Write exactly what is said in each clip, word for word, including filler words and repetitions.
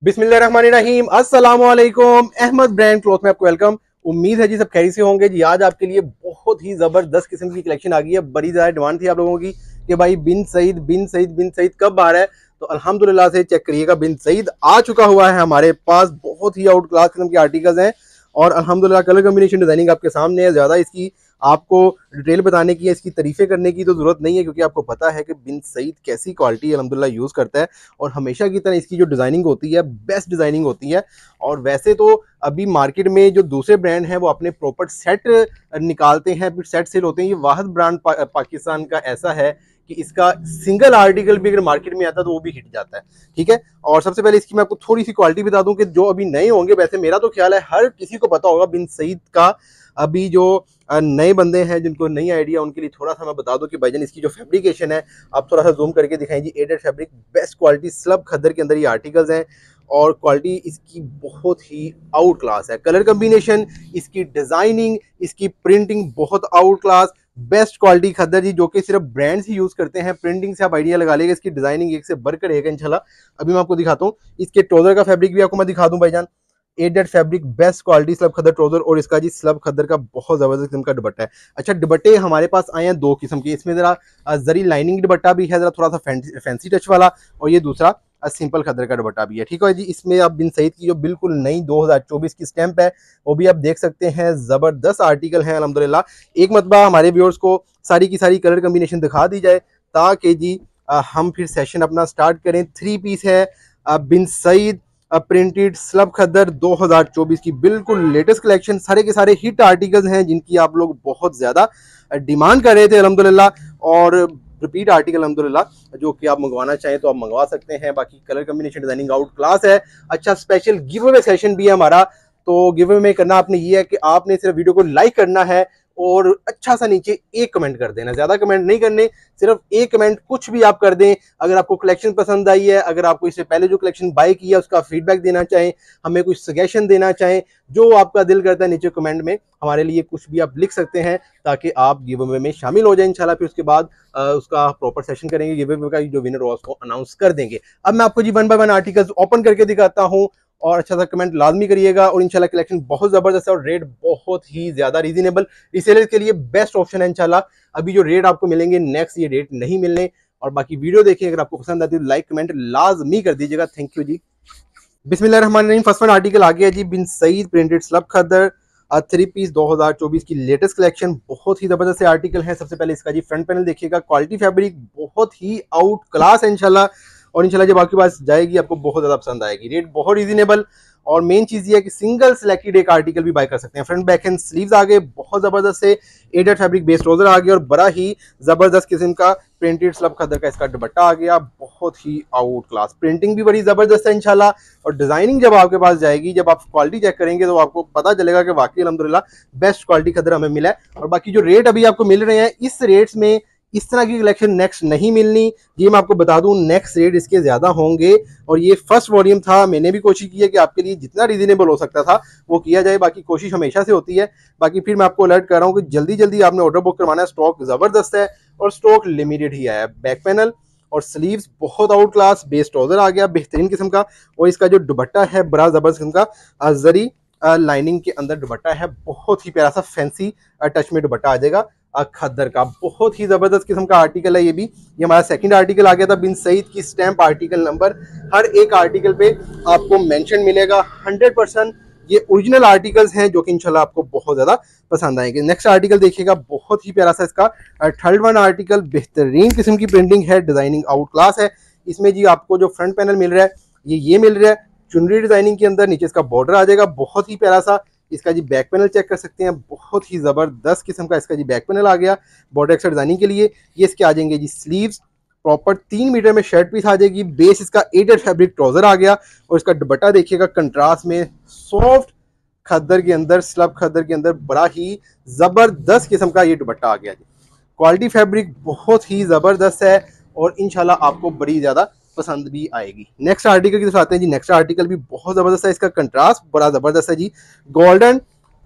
बिस्मिल्लाहिर्रहमानिर्रहीम, अस्सलाम वालेकुम। अहमद ब्रांड क्लॉथ में आपको वेलकम। उम्मीद है जी सब खैरियत से होंगे जी। आज आपके लिए बहुत ही जबरदस्त किस्म की कलेक्शन आ गई है। बड़ी ज़्यादा डिमांड थी आप लोगों की कि भाई बिन सईद बिन सईद बिन सईद कब आ रहा है, तो अल्हम्दुलिल्लाह से चेक करिएगा, बिन सईद आ चुका हुआ है हमारे पास। बहुत ही आउट क्लास किस्म के आर्टिकल्स हैं और अल्हम्दुलिल्लाह कलर कम्बिनेशन डिजाइनिंग आपके सामने है। ज़्यादा इसकी आपको डिटेल बताने की, इसकी तारीफें करने की तो ज़रूरत नहीं है, क्योंकि आपको पता है कि बिन सईद कैसी क्वालिटी अल्हम्दुलिल्लाह यूज़ करता है और हमेशा की तरह इसकी जो डिज़ाइनिंग होती है बेस्ट डिज़ाइनिंग होती है। और वैसे तो अभी मार्केट में जो दूसरे ब्रांड हैं वो अपने प्रॉपर सेट निकालते हैं, फिर सेट सेल होते हैं। ये वाहिद ब्रांड पा, पाकिस्तान का ऐसा है कि इसका सिंगल आर्टिकल भी अगर मार्केट में आता है तो वो भी हिट जाता है। ठीक है, और सबसे पहले इसकी मैं आपको थोड़ी सी क्वालिटी बता दूं कि जो अभी नए होंगे, वैसे मेरा तो ख्याल है हर किसी को पता होगा बिन सईद का। अभी जो नए बंदे हैं जिनको नई आइडिया, उनके लिए थोड़ा सा मैं बता दूं कि भाईजान इसकी जो फैब्रिकेशन है, आप थोड़ा सा जूम करके दिखाएं जी। Added fabric, best quality slub khaddar के अंदर ये आर्टिकल्स हैं और क्वालिटी इसकी बहुत ही आउट क्लास है। कलर कम्बिनेशन, इसकी डिजाइनिंग, इसकी प्रिंटिंग बहुत out class, best quality khaddar जी, जो कि सिर्फ ब्रांड्स ही यूज करते हैं। प्रिंटिंग से आप आइडिया लगा लेगा, इसकी डिजाइनिंग एक से बढ़कर एक है इंशाल्लाह। अभी मैं आपको दिखाता हूँ इसके ट्राउजर का फैब्रिक भी आपको मैं दिखा दूं भाईजान। Added fabric, best quality slub khaddar trouser, और इसका जी स्लब खद्दर का बहुत जबरदस्त किस्म का दुपट्टा है। अच्छा, दुपट्टे हमारे पास आए हैं दो किस्म के, इसमें जरा जरी लाइनिंग दुपट्टा भी है, जरा थोड़ा सा फैंसी टच वाला, और ये दूसरा सिंपल खद्दर का दुपट्टा भी है। ठीक है जी, इसमें आप बिन सईद की जो बिल्कुल नई दो हज़ार चौबीस की स्टैंप है वो भी आप देख सकते हैं। जबरदस्त आर्टिकल है अल्हम्दुलिल्लाह। एक मरतबा हमारे व्यूअर्स को सारी की सारी कलर कम्बिनेशन दिखा दी जाए ताकि जी आ, हम फिर सेशन अपना स्टार्ट करें। थ्री पीस है आ, बिन सईद प्रिंटेड स्लब खद्दर दो हज़ार चौबीस की बिल्कुल लेटेस्ट कलेक्शन। सारे के सारे हिट आर्टिकल्स हैं जिनकी आप लोग बहुत ज्यादा डिमांड कर रहे थे अल्हम्दुलिल्लाह, और रिपीट आर्टिकल अल्हम्दुलिल्लाह जो कि आप मंगवाना चाहें तो आप मंगवा सकते हैं। बाकी colour combination designing out class है। अच्छा, स्पेशल गिव अवे सेशन भी है हमारा। तो गिव अवे में करना आपने ये है कि आपने सिर्फ वीडियो को लाइक करना है और अच्छा सा नीचे एक कमेंट कर देना, ज्यादा कमेंट नहीं करने, सिर्फ एक कमेंट कुछ भी आप कर दें। अगर आपको कलेक्शन पसंद आई है, अगर आपको इससे पहले जो कलेक्शन बाय किया उसका फीडबैक देना चाहें, हमें कुछ सजेशन देना चाहें, जो आपका दिल करता है नीचे कमेंट में हमारे लिए कुछ भी आप लिख सकते हैं ताकि आप गिव अवे में शामिल हो जाए इंशाल्लाह। फिर उसके बाद आ, उसका प्रॉपर सेशन करेंगे, गिव अवे का जो विनर होगा उसको अनाउंस कर देंगे। अब मैं आपको जी one by one articles open करके दिखाता हूँ और अच्छा सा कमेंट लाजमी करिएगा। और इंशाल्लाह कलेक्शन बहुत जबरदस्त है और रेट बहुत ही ज्यादा रीजनेबल, रीसेलर के लिए बेस्ट ऑप्शन है इंशाल्लाह। अभी जो रेट आपको मिलेंगे नेक्स्ट ये रेट नहीं मिलने। और बाकी वीडियो देखिए, अगर आपको पसंद आती है तो लाइक कमेंट लाजमी कर दीजिएगा। थैंक यू जी। बिस्मिल्लाहिर्रहमानिर्रहीम। फर्स्ट वन आर्टिकल आ गया जी, Bin Saeed printed slub khaddar three piece दो हज़ार चौबीस की लेटेस्ट कलेक्शन। बहुत ही जबरदस्त आर्टिकल है। सबसे पहले इसका जी फ्रंट पैनल देखिएगा, क्वालिटी फैब्रिक बहुत ही आउट क्लास है इंशाल्लाह। और इंशाल्लाह जब आपके पास जाएगी आपको बहुत ज्यादा पसंद आएगी। रेट बहुत रीजनेबल, और मेन चीज ये है कि सिंगल सिलेक्टेड एक आर्टिकल भी बाय कर सकते हैं। फ्रंट बैक एंड स्लीव्स आ गए बहुत जबरदस्त से, एडेड फैब्रिक बेस्ड ट्राउजर आ गया और बड़ा ही जबरदस्त किस्म का प्रिंटेड स्लब खद्दर का इसका दुपट्टा आ गया। बहुत ही आउट क्लास, प्रिंटिंग भी बड़ी जबरदस्त है इंशाल्लाह। और डिजाइनिंग जब आपके पास जाएगी, जब आप क्वालिटी चेक करेंगे तो आपको पता चलेगा कि वाकई अल्हम्दुलिल्लाह बेस्ट क्वालिटी खद्दर हमें मिला है। और बाकी जो रेट अभी आपको मिल रहे हैं, इस रेट्स में इस तरह की कलेक्शन नेक्स्ट नहीं मिलनी। ये मैं आपको बता दूं, नेक्स्ट रेट इसके ज्यादा होंगे। और ये फर्स्ट वॉल्यूम था, मैंने भी कोशिश की है कि आपके लिए जितना रीजनेबल हो सकता था वो किया जाए। बाकी कोशिश हमेशा से होती है। बाकी फिर मैं आपको अलर्ट कर रहा हूँ कि जल्दी जल्दी आपने ऑर्डर बुक करवाना है, स्टॉक जबरदस्त है और स्टॉक लिमिटेड ही आया है। बैक पैनल और स्लीव्स बहुत आउट क्लास, बेस ट्राउजर आ गया बेहतरीन किस्म का, और इसका जो दुपट्टा है बड़ा जबरदस्त किस्म का जरी लाइनिंग के अंदर दुपट्टा है। बहुत ही प्यारा सा फैंसी टच में दुपट्टा आ जाएगा खद्दर का। बहुत ही जबरदस्त किस्म का आर्टिकल है ये भी। ये हमारा सेकंड आर्टिकल आ गया था बिन सईद की स्टैंप आर्टिकल नंबर। हर एक आर्टिकल पे आपको मेंशन मिलेगा। हंड्रेड परसेंट ये ओरिजिनल आर्टिकल्स हैं जो कि इंशाल्लाह आपको बहुत ज्यादा पसंद आएंगे। नेक्स्ट आर्टिकल देखिएगा, बहुत ही प्यारा सा इसका थर्ड वन आर्टिकल, बेहतरीन किस्म की प्रिंटिंग है, डिजाइनिंग आउट क्लास है। इसमें जी आपको जो फ्रंट पैनल मिल रहा है ये ये मिल रहा है चुनरी डिजाइनिंग के अंदर, नीचे इसका बॉर्डर आ जाएगा बहुत ही प्यारा सा। इसका जी बैक पैनल चेक कर सकते हैं, बहुत ही जबरदस्त किस्म का इसका जी बैक पैनल आ गया बॉर्डर एक्स्ट्रा डिजाइनिंग के लिए। ये इसके आ जाएंगे जी स्लीव्स, प्रॉपर तीन मीटर में शर्ट पीस आ जाएगी। बेस इसका एडेड फैब्रिक ट्राउजर आ गया और इसका दुपट्टा देखिएगा कंट्रास्ट में सॉफ्ट खद्दर के अंदर, स्लब खद्दर के अंदर बड़ा ही जबरदस्त किस्म का ये दुपट्टा आ गया जी। क्वालिटी फैब्रिक बहुत ही जबरदस्त है और इंशाल्लाह आपको बड़ी ज्यादा पसंद भी आएगी। नेक्स्ट आर्टिकल की तरफ आते हैं जी। नेक्स्ट आर्टिकल भी बहुत जबरदस्त है, इसका कंट्रास्ट बड़ा जबरदस्त है जी, गोल्डन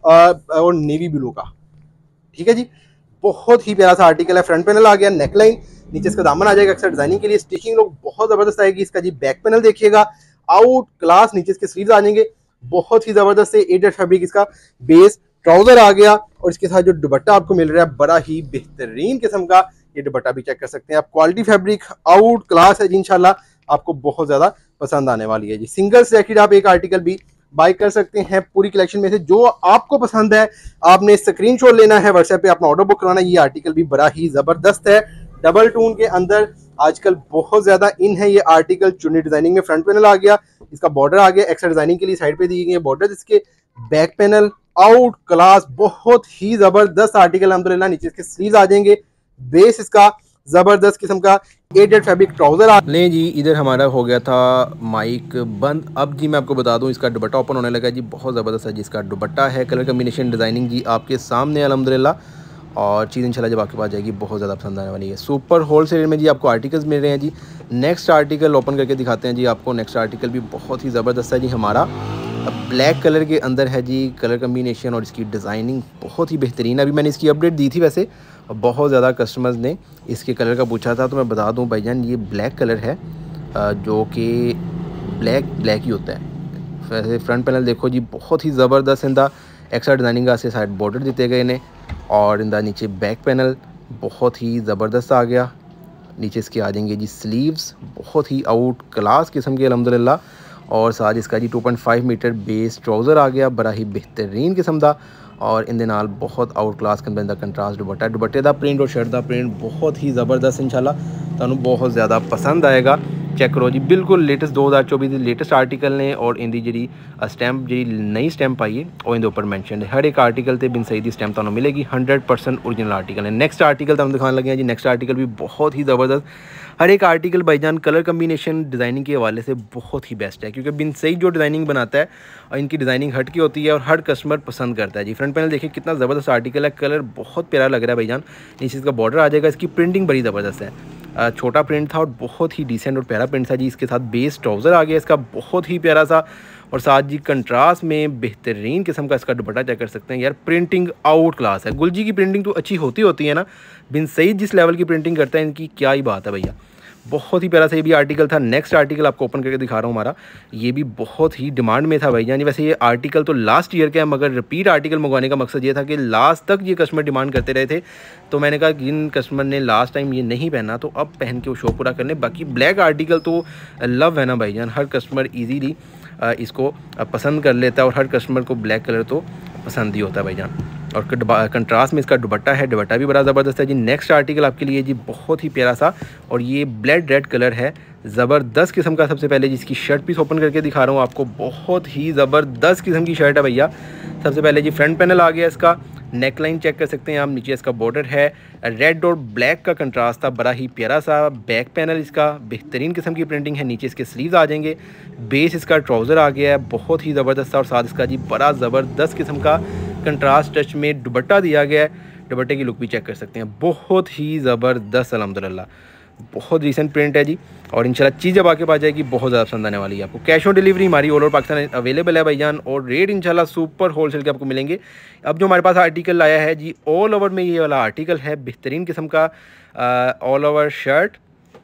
और नेवी ब्लू का। ठीक है जी, बहुत ही प्यारा सा आर्टिकल है। फ्रंट पैनल आ गया, नेकलाइन, नीचे इसका दामन आ जाएगा अक्सर डिजाइनिंग के लिए। स्टिचिंग लोग बहुत जबरदस्त आएगी। इसका जी बैक पैनल देखिएगा, आउट क्लास। नीचे इसके स्लीव्स आ जाएंगे, बहुत ही जबरदस्त है। एट फैब्रिक इसका बेस ट्राउजर आ गया और इसके साथ जो दुपट्टा आपको मिल रहा है बड़ा ही बेहतरीन किस्म का, ये दुपट्टा भी चेक कर सकते हैं आप। क्वालिटी फैब्रिक आउट क्लास है जी, इंशाल्लाह आपको बहुत ज्यादा पसंद आने वाली है जी। सिंगल सिलेक्टेड आप एक आर्टिकल भी बाय कर सकते हैं पूरी कलेक्शन में से, जो आपको पसंद है आपने स्क्रीनशॉट लेना है, व्हाट्सएप पे अपना ऑर्डर बुक कराना। ये आर्टिकल भी बड़ा ही जबरदस्त है, डबल टून के अंदर आजकल बहुत ज्यादा इन है ये आर्टिकल। चुन्नी डिजाइनिंग में फ्रंट पैनल आ गया, इसका बॉर्डर आ गया, एक्स्ट्रा डिजाइनिंग के लिए साइड पे दी गई है बॉर्डर। इसके बैक पैनल आउट क्लास, बहुत ही जबरदस्त आर्टिकल अल्हम्दुलिल्लाह। नीचे इसके स्लीव्स आ जाएंगे, बेस इसका जबरदस्त किस्म का एडेड फैब्रिक ट्राउजर आ ले जी। इधर हमारा हो गया था माइक बंद। अब जी मैं आपको बता दूं इसका दुपट्टा ओपन होने लगा जी, बहुत ज़बरदस्त है जी इसका दुपट्टा है। कलर कम्बिनेशन डिज़ाइनिंग जी आपके सामने अल्हम्दुलिल्लाह, और चीज़ इंशाल्लाह जब आपके पास जाएगी बहुत ज़्यादा पसंद आने वाली है। सुपर होलसेल में जी आपको आर्टिकल्स मिल रहे हैं जी। नेक्स्ट आर्टिकल ओपन करके दिखाते हैं जी आपको। नेक्स्ट आर्टिकल भी बहुत ही ज़बरदस्त है जी हमारा, ब्लैक कलर के अंदर है जी। कलर कम्बिनेशन और इसकी डिज़ाइनिंग बहुत ही बेहतरीन है। अभी मैंने इसकी अपडेट दी थी वैसे, बहुत ज़्यादा कस्टमर्स ने इसके कलर का पूछा था, तो मैं बता दूं भाईजान ये ब्लैक कलर है, जो कि ब्लैक ब्लैक ही होता है। वैसे फ्रंट पैनल देखो जी, बहुत ही ज़बरदस्त इंदा एक्स्ट्रा डिज़ाइनिंग का साइड बॉर्डर दिए गए ने, और इंदा नीचे बैक पैनल बहुत ही ज़बरदस्त आ गया। नीचे इसके आ जाएंगे जी स्लीव्स, बहुत ही आउट क्लास किस्म के अल्हम्दुलिल्लाह, और साथ इसका जी two point five metre base trouser आ गया, बड़ा ही बेहतरीन किस्म का। और इन दे नाल बहुत आउट क्लास के अंदर कंट्रास्ट दुपट्टा, दुपट्टे का प्रिंट और शर्ट का प्रिंट बहुत ही ज़बरदस्त इंशाल्लाह तुहानू बहुत ज़्यादा पसंद आएगा। चेक करो जी, बिल्कुल लेटेस्ट दो हज़ार चौबीस के लेटेस्ट आर्टिकल ने, और इनकी जी स्टैंप जी नई स्टैंप आई है और इन ऊपर मैंशन है। हर एक आर्टिकल से बिन सही दी स्टैंप तुहानू मिलेगी, हंड्रेड परसेंट ओरिजिनल आर्टिकल है। नेक्स्ट आर्टिकल तुहानू दिखाने लगे हैं जी। नेक्स्ट आर्टिकल भी बहुत ही ज़बरदस्त, हर एक आर्टिकल भाईजान कलर कम्बिनेशन डिज़ाइनिंग के हवाले से बहुत ही बेस्ट है, क्योंकि बिन सही जो डिज़ाइनिंग बनाता है और इनकी डिज़ाइनिंग हट की होती है और हर कस्टमर पसंद करता है जी। फ्रंट पैनल देखिए कितना ज़बरदस्त आर्टिकल है, कलर बहुत प्यारा लग रहा है भाईजान। नीचे इसका बॉर्डर आ जाएगा, इसकी प्रिंटिंग बड़ी ज़बरदस्त है। छोटा प्रिंट था और बहुत ही डिसेंट और प्यारा प्रिंट था जी। इसके साथ बेस ट्राउज़र आ गया इसका, बहुत ही प्यारा सा, और साथ जी कंट्रास्ट में बेहतरीन किस्म का इसका दुपट्टा चेक कर सकते हैं यार। प्रिंटिंग आउट क्लास है। गुलजी की प्रिंटिंग तो अच्छी होती होती है ना, बिन सईद जिस लेवल की प्रिंटिंग करता है इनकी क्या ही बात है भैया। बहुत ही प्यारा सा ये भी आर्टिकल था। नेक्स्ट आर्टिकल आपको ओपन करके दिखा रहा हूँ हमारा, ये भी बहुत ही डिमांड में था भाईजान। वैसे ये आर्टिकल तो लास्ट ईयर का है, मगर रिपीट आर्टिकल मंगवाने का मकसद ये था कि लास्ट तक ये कस्टमर डिमांड करते रहे थे, तो मैंने कहा जिन कस्टमर ने लास्ट टाइम ये नहीं पहना तो अब पहन के वो शौक पूरा करने। बाकी ब्लैक आर्टिकल तो लव है ना भाईजान, हर कस्टमर ईजीली इसको पसंद कर लेता है, और हर कस्टमर को ब्लैक कलर तो पसंद ही होता है भाईजान। और कंट्रास्ट में इसका दुपट्टा है, दुपट्टा भी बड़ा ज़बरदस्त है जी। नेक्स्ट आर्टिकल आपके लिए जी बहुत ही प्यारा सा, और ये ब्लड रेड कलर है, ज़बरदस्त किस्म का। सबसे पहले जिसकी शर्ट पीस ओपन करके दिखा रहा हूँ आपको, बहुत ही ज़बरदस्त किस्म की शर्ट है भैया। सबसे पहले जी फ्रंट पैनल आ गया इसका, नेक लाइन चेक कर सकते हैं आप, नीचे इसका बॉर्डर है, रेड और ब्लैक का कंट्रास्ट था, बड़ा ही प्यारा सा। बैक पैनल इसका बेहतरीन किस्म की प्रिंटिंग है, नीचे इसके स्लीव्स आ जाएंगे, बेस इसका ट्राउज़र आ गया है, बहुत ही ज़बरदस्त, और साथ इसका जी बड़ा ज़बरदस्त किस्म का कंट्रास्ट टच में दुपट्टा दिया गया है। दुपट्टे की लुक भी चेक कर सकते हैं, बहुत ही ज़बरदस्त अल्हम्दुलिल्लाह, बहुत रिसेंट प्रिंट है जी। और इंशाल्लाह चीज़ जब आके पास जाएगी बहुत ज़्यादा पसंद आने वाली है आपको। कैश ऑन डिलीवरी हमारी ऑल ओवर पाकिस्तान अवेलेबल है भाईजान, और रेट इंशाल्लाह सुपर होलसेल के आपको मिलेंगे। अब जो हमारे पास आर्टिकल आया है जी, ऑल ओवर में ये वाला आर्टिकल है, बेहतरीन किस्म का all over shirt,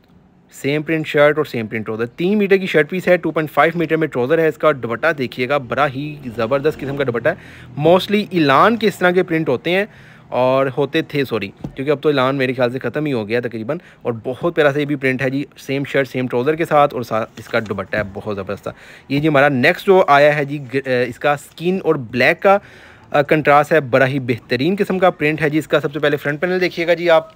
same print shirt और सेम प्रिंट ट्राउज़र। तीन मीटर की शर्ट पीस है, टू पॉइंट फाइव मीटर में ट्राउज़र है। इसका दुपट्टा देखिएगा, बड़ा ही ज़बरदस्त किस्म का दुपट्टा है। मोस्टली इलान के इस तरह के प्रिंट होते हैं, और होते थे सॉरी, क्योंकि अब तो इलान मेरे ख्याल से ख़त्म ही हो गया तकरीबन। और बहुत प्यारा सा ये भी प्रिंट है जी, सेम शर्ट सेम ट्राउज़र के साथ, और साथ इसका दुपट्टा है बहुत ज़बरदस्त। ये जी हमारा नेक्स्ट जो आया है जी, इसका स्किन और ब्लैक का कंट्रास्ट है, बड़ा ही बेहतरीन किस्म का प्रिंट है जी इसका। सबसे पहले फ्रंट पैनल देखिएगा जी, आप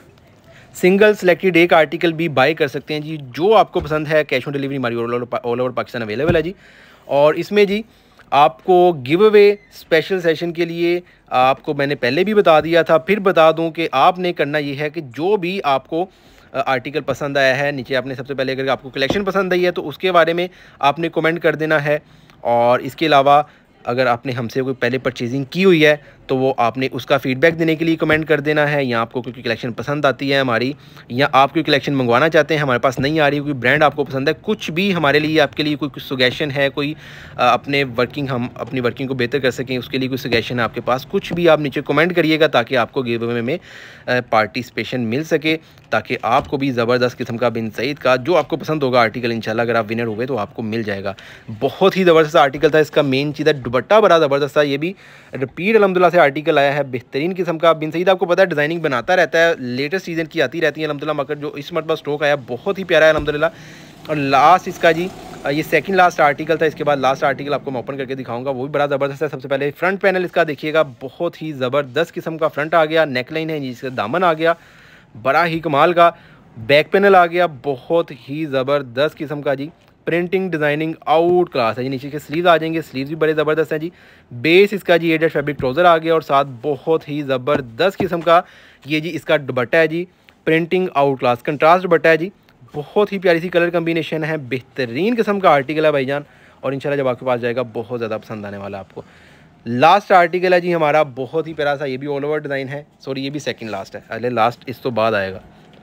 सिंगल सेलेक्टेड एक आर्टिकल भी बाय कर सकते हैं जी, जो आपको पसंद है। कैश ऑन डिलीवरी हमारी ऑल ओवर पाकिस्तान अवेलेबल है जी। और इसमें जी आपको गिव अवे स्पेशल सेशन के लिए आपको मैंने पहले भी बता दिया था, फिर बता दूं कि आपने करना ये है कि जो भी आपको आर्टिकल पसंद आया है, नीचे आपने सबसे पहले अगर आपको कलेक्शन पसंद आई है तो उसके बारे में आपने कमेंट कर देना है। और इसके अलावा अगर आपने हमसे कोई पहले परचेजिंग की हुई है तो वो आपने उसका फीडबैक देने के लिए कमेंट कर देना है, या आपको कोई कलेक्शन पसंद आती है हमारी, या आप कोई कलेक्शन मंगवाना चाहते हैं हमारे पास नहीं आ रही, कोई ब्रांड आपको पसंद है, कुछ भी हमारे लिए आपके लिए कोई सजेशन है, कोई अपने वर्किंग हम अपनी वर्किंग को बेहतर कर सकें उसके लिए कोई सजेशन है आपके पास, कुछ भी आप नीचे कमेंट करिएगा ताकि आपको गिव अवे में पार्टिसिपेशन मिल सके, ताकि आपको भी ज़बरदस्त किस्म का बिन सईद का जो आपको पसंद होगा आर्टिकल इंशाल्लाह अगर आप विनर हुए तो आपको मिल जाएगा। बहुत ही ज़बरदस्त आर्टिकल था, इसका मेन चीज़ है दुपट्टा बड़ा ज़बरदस्त था, ये भी रिपीट अल्हम्दुलिल्लाह से आर्टिकल आया है, बेहतरीन किस्म का। बिन सईद आपको पता है डिज़ाइनिंग बनाता रहता है, लेटेस्ट सीजन की आती रहती है अल्हम्दुलिल्लाह, मगर जो इस मरतबा स्टॉक आया बहुत ही प्यारा है अल्हम्दुलिल्लाह। और लास्ट इसका जी ये सेकंड लास्ट आर्टिकल था, इसके बाद लास्ट आर्टिकल आपको मैं ओपन करके दिखाऊंगा, वो भी बड़ा ज़बरदस्त है। सबसे पहले फ्रंट पैनल इसका देखिएगा, बहुत ही ज़बरदस्त किस्म का फ्रंट आ गया, नेकलाइन है जिसका दामन आ गया बड़ा ही कमाल का, बैक पैनल आ गया बहुत ही ज़बरदस्त किस्म का जी, प्रिंटिंग डिज़ाइनिंग आउट क्लास है जी। नीचे के स्लीव्स आ जाएंगे, स्लीव्स भी बड़े ज़बरदस्त हैं जी। बेस इसका जी एडेड फैब्रिक ट्राउज़र आ गया और साथ बहुत ही ज़बरदस्त किस्म का ये जी इसका दुपट्टा है जी, printing out class contrast dupatta है जी, बहुत ही प्यारी सी कलर कम्बिनेशन है, बेहतरीन किस्म का आर्टिकल है भाईजान, और इंशाल्लाह जब आपके पास जाएगा बहुत ज़्यादा पसंद आने वाला है आपको। लास्ट आर्टिकल है जी हमारा, बहुत ही प्यारा सा, ये भी ऑल ओवर डिज़ाइन है, सॉरी ये भी सेकंड लास्ट है, अगले लास्ट इस तो बाद आएगा।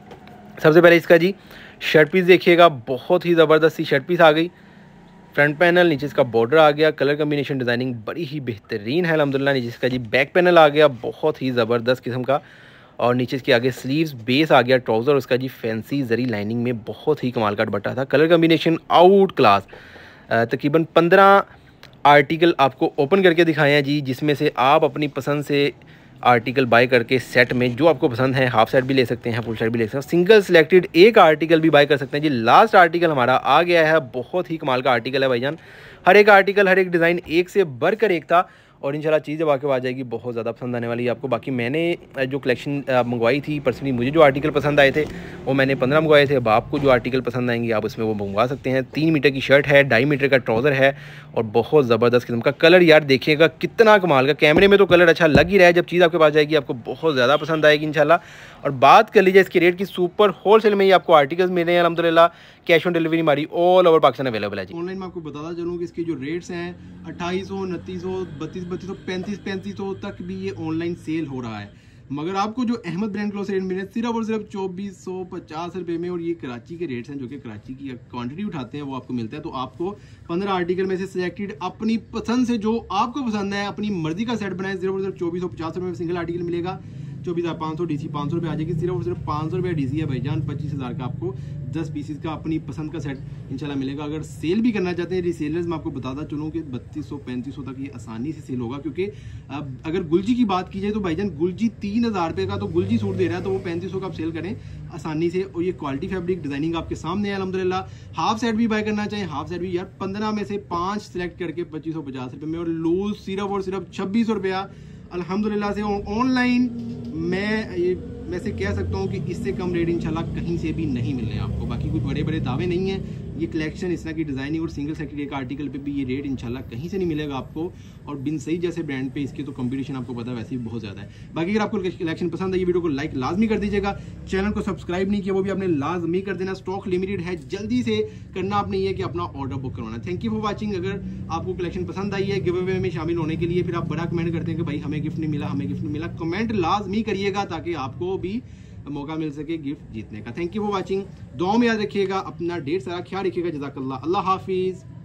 सबसे पहले इसका जी शर्ट पीस देखिएगा, बहुत ही ज़बरदस्त सी शर्ट पीस आ गई, फ्रंट पैनल, नीचे इसका बॉर्डर आ गया, कलर कम्बिनेशन डिज़ाइनिंग बड़ी ही बेहतरीन है अल्हम्दुलिल्लाह। नीचे इसका जी बैक पैनल आ गया बहुत ही ज़बरदस्त किस्म का, और नीचे इसके आगे स्लीव्स, बेस आ गया ट्राउज़र, उसका जी फैंसी जरी लाइनिंग में बहुत ही कमाल का दुपट्टा था, कलर कम्बिनेशन आउट क्लास। तकरीबन पंद्रह आर्टिकल आपको ओपन करके दिखाए हैं जी, जिसमें से आप अपनी पसंद से आर्टिकल बाय करके सेट में जो आपको पसंद है, हाफ सेट भी ले सकते हैं, फुल सेट भी ले सकते हैं, सिंगल सिलेक्टेड एक आर्टिकल भी बाय कर सकते हैं जी। लास्ट आर्टिकल हमारा आ गया है, बहुत ही कमाल का आर्टिकल है भाईजान, हर एक आर्टिकल हर एक डिज़ाइन एक से बढ़कर एक था, और इंशाल्लाह चीज़ जब आके आ जाएगी बहुत ज़्यादा पसंद आने वाली है आपको। बाकी मैंने जो कलेक्शन मंगवाई थी पर्सनली, मुझे जो आर्टिकल पसंद आए थे वो मैंने पंद्रह मंगवाए थे, अब आपको जो आर्टिकल पसंद आएंगे आप उसमें वो मंगवा सकते हैं। तीन मीटर की शर्ट है, ढाई मीटर का ट्राउज़र है, और बहुत ज़बरदस्त किस्म का कलर, यार देखिएगा कितना कमाल का, कैमरे में तो कलर अच्छा लग ही रहा है, जब चीज़ आपके पास जाएगी आपको बहुत ज़्यादा पसंद आएगी इंशाल्लाह। और बात कर लीजिए इसके रेट की, सुपर होलसेल में ही आपको आर्टिकल्स मिल रहे हैं अल्हम्दुलिल्लाह, कैश ऑन डिलीवरी हमारी ऑल ओवर पाकिस्तान अवेलेबल है जी। ऑनलाइन मैं आपको बताता चलूँ कि इसके जो रेट्स हैं अट्ठाईस सौ उनतीस सौ बत्तीस बत्तीस सौ पैंतीस पैंतीस सौ तक भी ये ऑनलाइन सेल हो रहा है, मगर आपको जो अहमद ब्रांड क्लॉथ से रेट मिले सिर्फ और सिर्फ चौबीस सौ पचास रुपये में, और ये कराची के रेट्स हैं जो कि कराची की क्वांटिटी उठाते हैं वो आपको मिलता है। तो आपको पंद्रह आर्टिकल में से सिलेक्टेड अपनी पसंद से जो आपको पसंद है अपनी मर्जी का सेट बनाए, सिर्फ और सिर्फ चौबीस सौ पचास रुपये में सिंगल आर्टिकल मिलेगा, चौबीस हज़ार पाँच सौ डी सी पाँच सौ रुपये आ जाएगी, सिर्फ और सिर्फ पाँच सौ रुपये डी सी है भाईजान, पच्चीस हज़ार का आपको दस पीसीस का अपनी पसंद का सेट इंशाल्लाह मिलेगा। अगर सेल भी करना चाहते हैं रीसेलर्स, मैं आपको बताता चलूँ कि बत्तीस सौ पैंतीस सौ तक ये आसानी से सेल होगा, क्योंकि अब अगर गुलजी की बात की जाए तो भाईजान गुलजी तीन हज़ार रुपये का तो गुलजी सूट दे रहा है, तो वो पैंतीस सौ का आप सेल करें आसानी से, और ये क्वालिटी फैब्रिक डिजाइनिंग आपके सामने है अल्हम्दुलिल्लाह। हाफ सेट भी बाय करना चाहें, हाफ सेट भी यार पंद्रह में से पाँच सेलेक्ट करके पच्चीस सौ पचास रुपये में, और लूज सिर्फ और सिर्फ छब्बीस सौ रुपया अल्हम्दुलिल्लाह से ऑनलाइन। मैं ये वैसे कह सकता हूँ कि इससे कम रेट इंशाल्लाह कहीं से भी नहीं मिलने आपको, बाकी कुछ बड़े बड़े दावे नहीं हैं, ये कलेक्शन इस तरह की डिज़ाइनिंग और सिंगल सेक्टर एक आर्टिकल पे भी ये रेट इंशाल्लाह कहीं से नहीं मिलेगा आपको, और बिन सईद जैसे ब्रांड पे इसके तो कंपटीशन आपको पता है वैसे भी बहुत ज़्यादा है। बाकी अगर आपको कलेक्शन पसंद है ये वीडियो को लाइक लाजमी कर दीजिएगा, चैनल को सब्सक्राइब नहीं किया वो भी आपने लाजमी कर देना, स्टॉक लिमिटेड है, जल्दी से करना आपने ये कि अपना ऑर्डर बुक करवाना। Thank you for watching. अगर आपको कलेक्शन पसंद आई है, गिव अवे में शामिल होने के लिए फिर आप बड़ा कमेंट करते हैं कि भाई हमें गिफ्ट नहीं मिला, हमें गिफ्ट नहीं मिला, कमेंट लाजमी करिएगा ताकि आपको भी मौका मिल सके गिफ्ट जीतने का। थैंक यू फॉर वाचिंग, दुआ में याद रखिएगा, अपना ढेर सारा ख्याल रखिएगा, जज़ाकल्लाह, अल्लाह हाफिज़।